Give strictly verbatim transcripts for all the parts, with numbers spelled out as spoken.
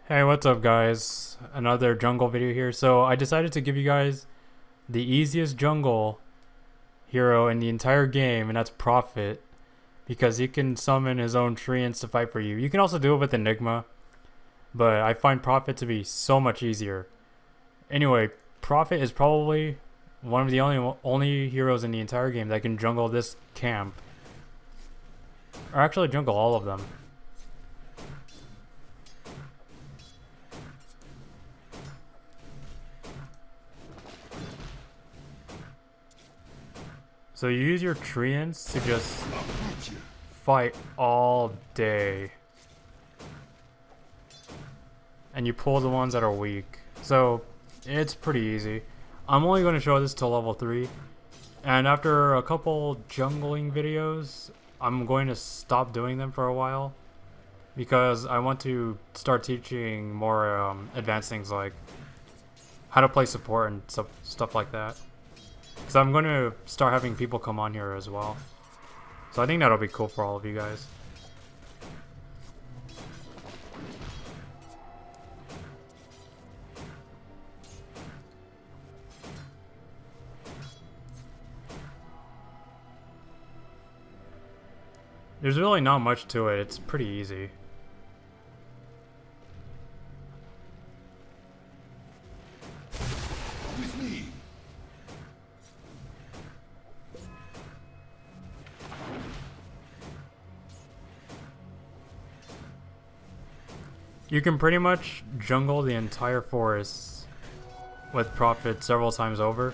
Hey, what's up guys? Another jungle video here. So I decided to give you guys the easiest jungle hero in the entire game, and that's Prophet, because he can summon his own treants to fight for you. You can also do it with Enigma, but I find Prophet to be so much easier. Anyway, Prophet is probably one of the only only heroes in the entire game that can jungle this camp. Or actually jungle all of them. So you use your treants to just fight all day. And you pull the ones that are weak. So it's pretty easy. I'm only going to show this till level three. And after a couple jungling videos, I'm going to stop doing them for a while. Because I want to start teaching more um, advanced things like how to play support and stuff, stuff like that. So I'm going to start having people come on here as well. So I think that'll be cool for all of you guys. There's really not much to it. It's pretty easy. You can pretty much jungle the entire forest with Prophet several times over.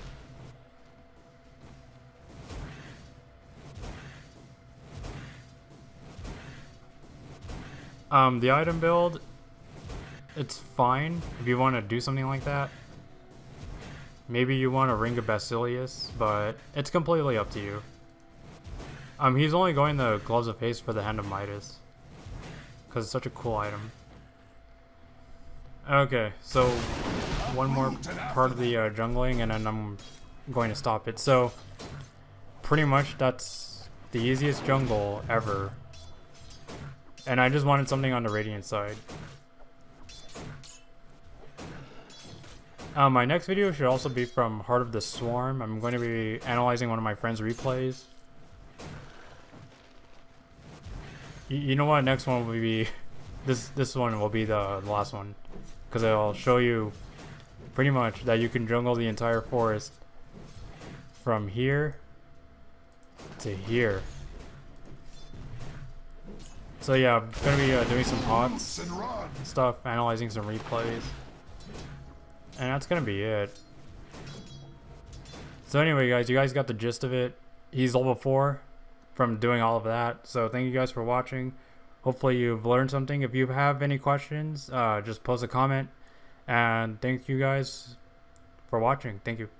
Um, the item build, it's fine if you want to do something like that. Maybe you want a Ring of Basilius, but it's completely up to you. Um, he's only going the Gloves of Haste for the Hand of Midas, because it's such a cool item. Okay, so one more part of the uh, jungling and then I'm going to stop it. So pretty much that's the easiest jungle ever. And I just wanted something on the Radiant side. Uh, my next video should also be from Heart of the Swarm. I'm going to be analyzing one of my friend's replays. Y you know what? Next one will be this. This one will be the last one, because I'll show you pretty much that you can jungle the entire forest from here to here. So yeah, I'm gonna be uh, doing some HotS stuff, analyzing some replays, and that's gonna be it. So anyway guys, you guys got the gist of it. He's level four from doing all of that. So thank you guys for watching. Hopefully you've learned something. If you have any questions, uh, just post a comment. And thank you guys for watching. Thank you.